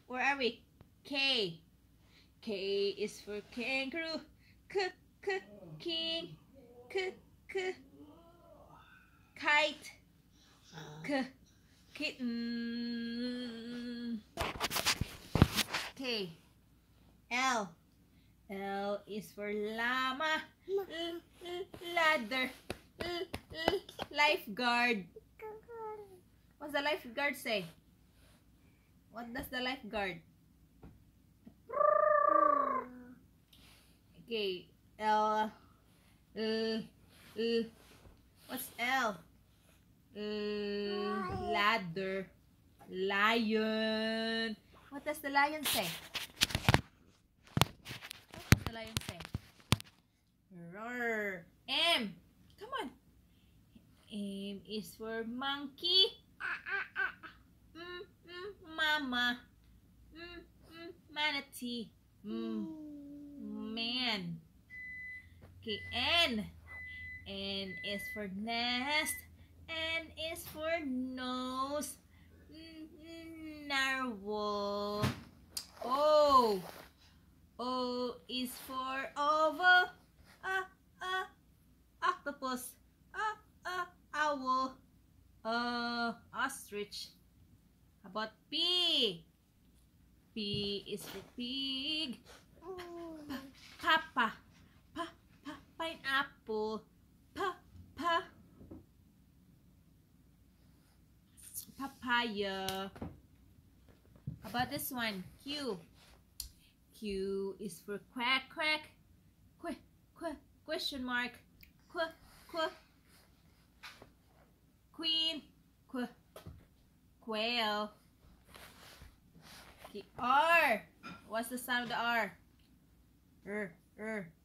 Where are we? K. K is for kangaroo. King. K. Kite. Kitten. K. L. L is for llama. Ladder. Lifeguard. What's the lifeguard say? What does the lifeguard? Okay, L. What's L? Ladder. Lion. What does the lion say? What does the lion say? Roar. M. Come on. M is for monkey. Mama. Manatee. Man. Okay, N. N is for nest. N is for nose. Narwhal. O. O is for oval. Octopus. Owl. Ostrich. How about P? P is for pig. Papa. Pineapple. Papaya. How about this one? Q. Q is for quack. Question mark. Queen. Quail. Okay, R. What's the sound of the R?